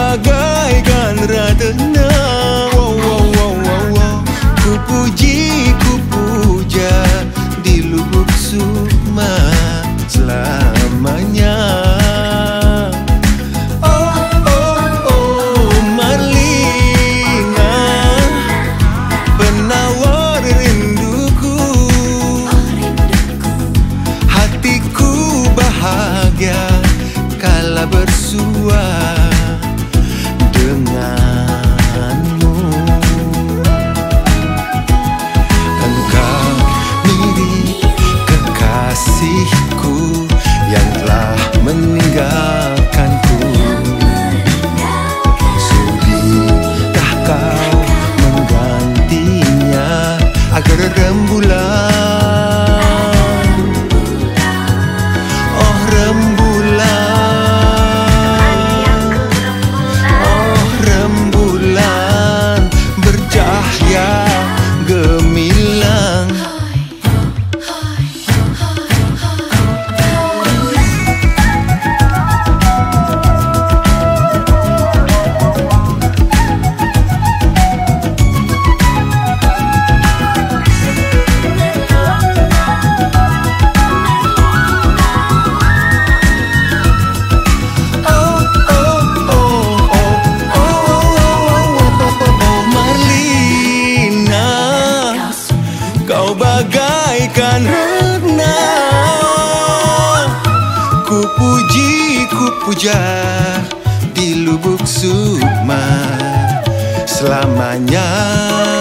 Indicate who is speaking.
Speaker 1: bagaikan ratna. Wow, wow, wow, wow, wow. Ku puji, ku puja di lubuk sukma selamanya. Oh, oh, oh, Marlina, penawar rinduku. Hatiku bahagia kala bersua denganmu. Engkau mirip kekasihku yang telah meninggalkanku. Sudahkah kau menggantinya agar rembulan, oh rembulan, oh rembulan bercahaya gemilang. Kau bagaikan ratna. Ku puji, ku puja di lubuk sukma selamanya.